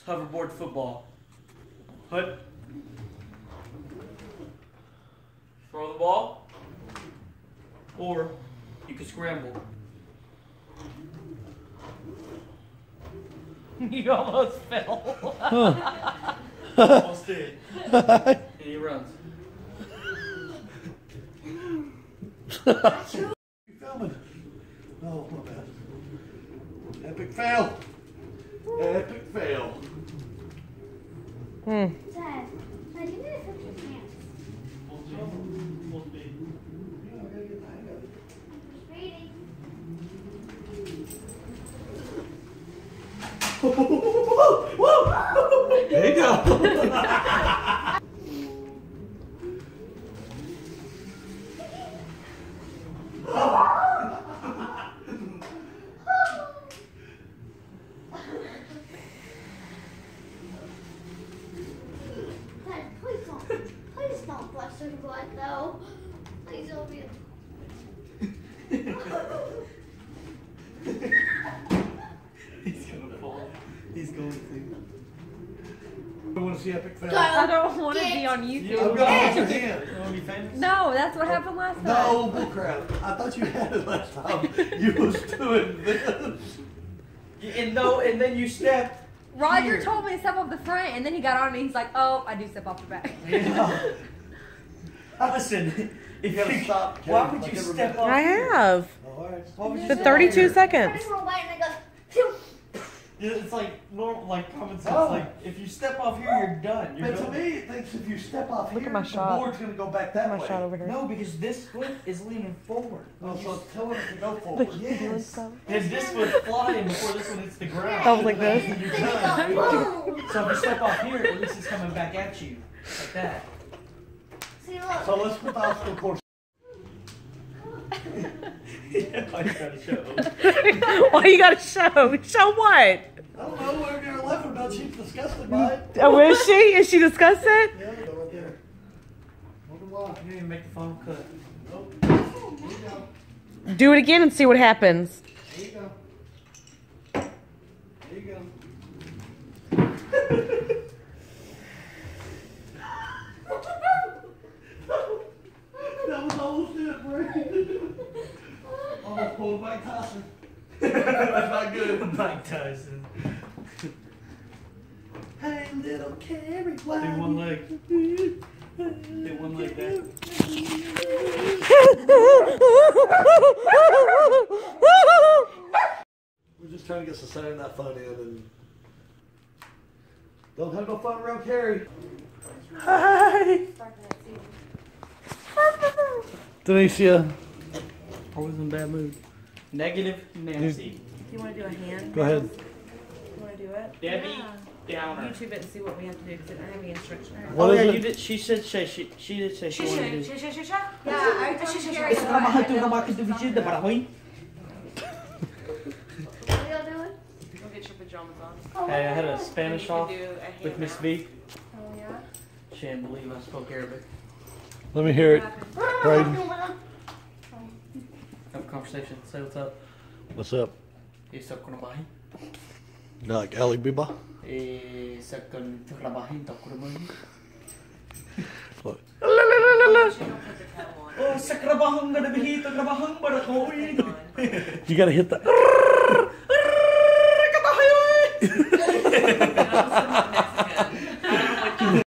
hoverboard football. Put. Throw the ball. Or you can scramble. You almost fell. Almost did. And he runs. You filming? Oh, my bad. Epic fail. Epic fail. Dad, I didn't fix your pants. Full speed. Yeah, I gotta get the hang of it. Reading. There you go. Dad, please don't flush your blood though. Please don't be. He's gonna fall. He's going to. I want to see epic fail. I don't want to be on I'm YouTube. gonna hold your hand. You want to be famous? No, that's what happened last time. No, bullcrap. I thought you had it last time. You was doing this. And then you stepped. Roger Here. told me to step off the front, and then he got on me. He's like, "Oh, I do step off the back." Yeah. Listen, if gotta you stop, why Kevin, would you like every step minute. off? I have. All right. Why would you For step 32 here? I seconds. just roll by and I go. Phew. Yeah, it's like normal, like common sense. Oh. Like if you step off here, you're done. You're But to done. me, it thinks if you step off Look here, at my the shot. board's gonna go back that My way. shot over here. No, because this foot is leaning forward. Oh, so it's telling it to go Look, forward. you can do Yes. stuff. And this foot flying before this one hits the ground. I was like this. You're Then you done. go. Boom. So if you step off here, at least it's coming back at you like that. See, look. So let's put the obstacle course. Yeah, I gotta show. Why you gotta show? Show what? I don't know, whatever you're laughing about, she's disgusted by it. Oh, is she? Is she disgusted? Yeah, go right there. Wonder why. You didn't even make the final cut. Nope. There you go. Do it again and see what happens. There you go. There you go. That was almost it, Brady. Almost pulled Mike Tyson. That's not good. Mike Tyson. Hey, little Carrie, Do why? one leg. Do one leg back. We're just trying to get some Saturday Night Fun in and don't have no fun around Carrie. Hi. Denicia. Always in a bad mood. Negative Nancy. Do you want to do a hand? Go ahead. You want to do it? Debbie Downer. YouTube it and see what we have to do because I don't have any instructions. What Oh is yeah, it? you did. She did say she did say she wanted to do. Yeah, I told Carrie Ito na mga ito na mga katubisin na parahoy. What are y'all doing? Go get your pajamas on. Hey, I had a Spanish And you off can do a hand with Miss wrap. V. Oh yeah. She didn't believe I spoke Arabic. Let me hear it. Braden. Have a conversation. Say what's up. What's up? Isa ko na bahin. Like Ali Biba? Isa ko trabahin ta ko naman. Look. She don't put the kettle on. Oh, sa trabahong na nabihito, trabahong para ko. You gotta hit the. And I'm sitting